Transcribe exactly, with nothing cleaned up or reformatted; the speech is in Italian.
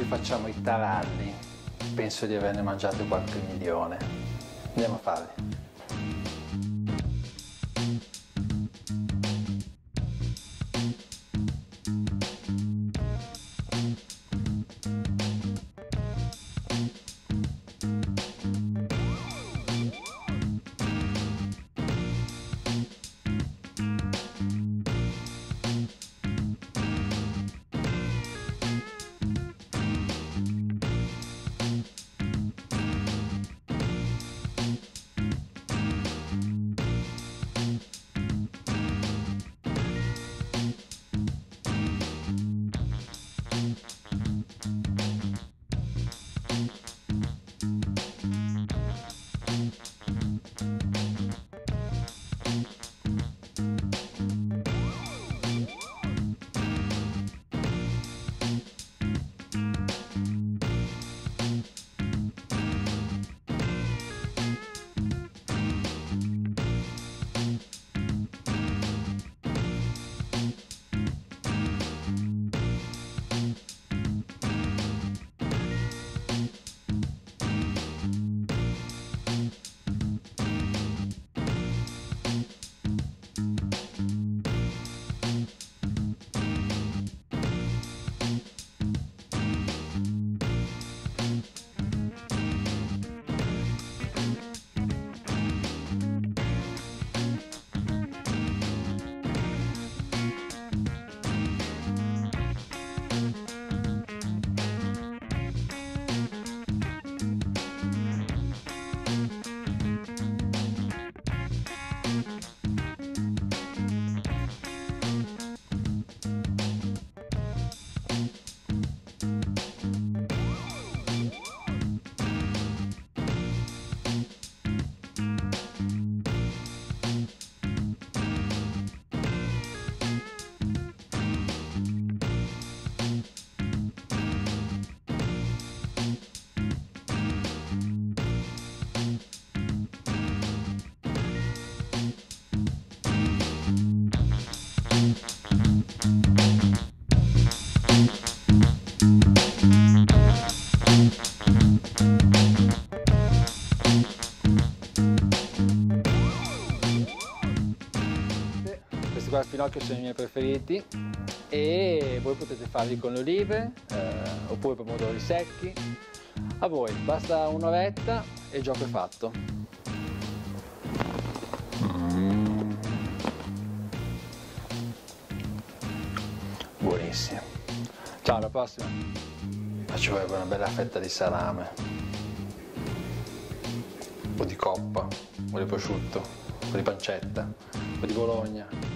facciamo i taralli, penso di averne mangiato qualche milione. Andiamo a farli. Questi qua al finocchio sono i miei preferiti e voi potete farli con le olive eh, oppure pomodori secchi. A voi, basta un'oretta e il gioco è fatto. Mm. Buonissimo. Ciao, alla prossima. Faccio vorrebbe una bella fetta di salame, o di coppa, o di prosciutto, o di pancetta, o di Bologna.